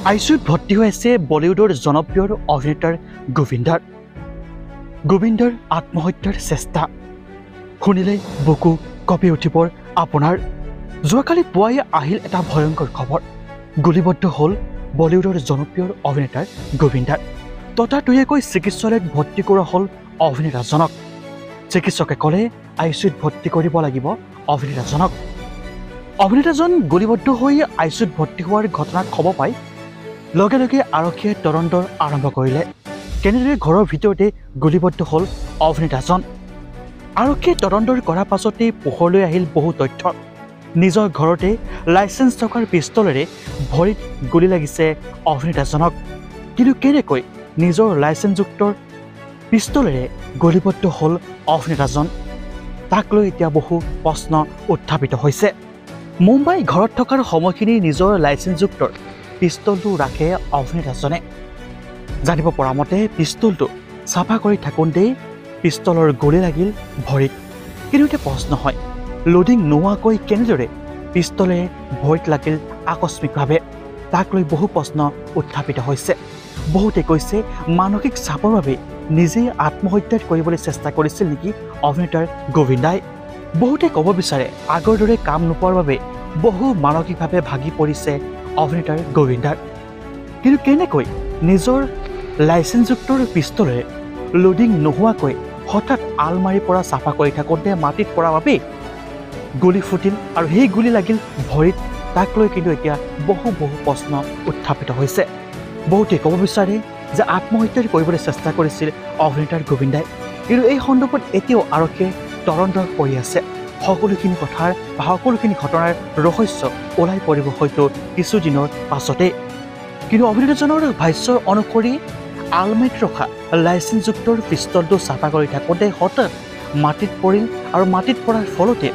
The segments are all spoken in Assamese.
আইচিউত ভৰ্তি হৈ আছে বলিউডৰ জনপ্ৰিয় অভিনেতাৰ গোবিন্দৰ আত্মহত্যাৰ চেষ্টা শুনিলে বুকু কঁপি উঠিব আপোনাৰ। যোৱাকালি পুৱাই আহিল এটা ভয়ংকৰ খবৰ। গুলীবদ্ধ হ'ল বলিউডৰ জনপ্ৰিয় অভিনেতাৰ গোবিন্দাৰ। ততাতৈয়াকৈ চিকিৎসালয়ত ভৰ্তি কৰা হ'ল অভিনেতাজনক। চিকিৎসকে ক'লে আইচিউত ভৰ্তি কৰিব লাগিব অভিনেতাজনক। অভিনেতাজন গুলীবদ্ধ হৈ আইচিউত ভৰ্তি হোৱাৰ ঘটনাত খবৰ পাই লগে লগে আৰক্ষীয়ে তদন্ত আৰম্ভ কৰিলে। কেনেদৰে ঘৰৰ ভিতৰতে গুলীবদ্ধ হ'ল অভিনেতাজন। আৰক্ষীয়ে তদন্ত কৰাৰ পাছতেই পোহৰলৈ আহিল বহু তথ্য। নিজৰ ঘৰতে লাইচেন্স থকাৰ পিষ্টলেৰে ভৰিত গুলী লাগিছে অভিনেতাজনক। কিন্তু কেনেকৈ নিজৰ লাইচেন্সযুক্ত পিষ্টলেৰে গুলীবদ্ধ হ'ল অভিনেতাজন, তাক লৈ এতিয়া বহু প্ৰশ্ন উত্থাপিত হৈছে। মুম্বাই ঘৰত থকাৰ সময়খিনি নিজৰ লাইচেন্সযুক্ত পিষ্টলটো ৰাখে অভিনেতাজনে। জানিব পৰা মতে পিষ্টলটো চাফা কৰি থাকোঁতেই পিষ্টলৰ গুলী লাগিল ভৰিত। কিন্তু এতিয়া প্ৰশ্ন হয়, লোডিং নোহোৱাকৈ কেনেদৰে পিষ্টলেৰে ভৰিত লাগিল আকস্মিকভাৱে, তাক লৈ বহু প্ৰশ্ন উত্থাপিত হৈছে। বহুতে কৈছে মানসিক চাপৰ বাবে নিজেই আত্মহত্যা কৰিবলৈ চেষ্টা কৰিছিল নেকি অভিনেতাৰ গোবিন্দাই। বহুতে ক'ব বিচাৰে আগৰ দৰে কাম নোপোৱাৰ বাবে বহু মানসিকভাৱে ভাগি পৰিছে অভিনেতাৰ গোবিন্দাৰ। কিন্তু কেনেকৈ নিজৰ লাইচেন্সযুক্ত পিষ্টলেৰে লোডিং নোহোৱাকৈ হঠাৎ আলমাৰীৰ পৰা চাফা কৰি থাকোঁতে মাটিত পৰাৰ বাবেই গুলী ফুটিল আৰু সেই গুলী লাগিল ভৰিত, তাক লৈ কিন্তু এতিয়া বহু প্ৰশ্ন উত্থাপিত হৈছে। বহুতে ক'ব বিচাৰে যে আত্মহত্যা কৰিবলৈ চেষ্টা কৰিছিল অভিনেতাৰ গোবিন্দাই। কিন্তু এই সন্দৰ্ভত এতিয়াও আৰক্ষীয়ে তদন্ত কৰি আছে। সকলোখিনি কথাৰ বা সকলোখিনি ঘটনাৰ ৰহস্য ওলাই পৰিব হয়তো কিছুদিনৰ পাছতে। কিন্তু অভিনেতাজনৰ ভাষ্য অনুসৰি আলমাৰীত ৰখা লাইচেন্সযুক্ত পিষ্টলটো চাফা কৰি থাকোঁতে হঠাৎ মাটিত পৰিল আৰু মাটিত পৰাৰ ফলতে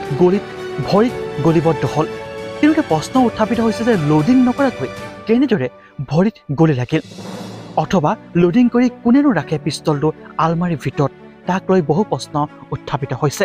ভৰিত গুলীবদ্ধ হ'ল। কিন্তু প্ৰশ্ন উত্থাপিত হৈছে যে লোডিং নকৰাকৈ কেনেদৰে ভৰিত গুলী লাগিল, অথবা লোডিং কৰি কোনেনো ৰাখে পিষ্টলটো আলমাৰীৰ ভিতৰত, তাক লৈ বহু প্ৰশ্ন উত্থাপিত হৈছে।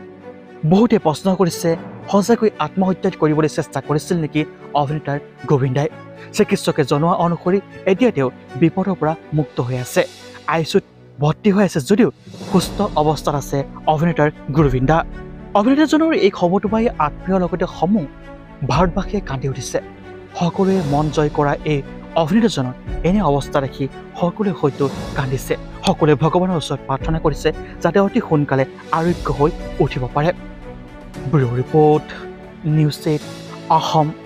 বহুতে প্ৰশ্ন কৰিছে সঁচাকৈ আত্মহত্যা কৰিবলৈ চেষ্টা কৰিছিল নেকি অভিনেতাৰ গোবিন্দাই। চিকিৎসকে জনোৱা অনুসৰি এতিয়া তেওঁ বিপদৰ পৰা মুক্ত হৈ আছে। আইচিউত ভৰ্তি হৈ আছে যদিও সুস্থ অৱস্থাত আছে অভিনেতাৰ গোবিন্দা। অভিনেতাজনৰ এই খবৰটো পাই আত্মীয়ৰ লগতে সমূহ ভাৰতবাসীয়ে কান্দি উঠিছে। সকলোৱে মন জয় কৰা এই অভিনেতাজনৰ এনে অৱস্থা দেখি সকলোৱে হয়তো কান্দিছে। সকলোৱে ভগৱানৰ ওচৰত প্ৰাৰ্থনা কৰিছে যাতে অতি সোনকালে আৰোগ্য হৈ উঠিব পাৰে। Bureau report, news 8 Assam.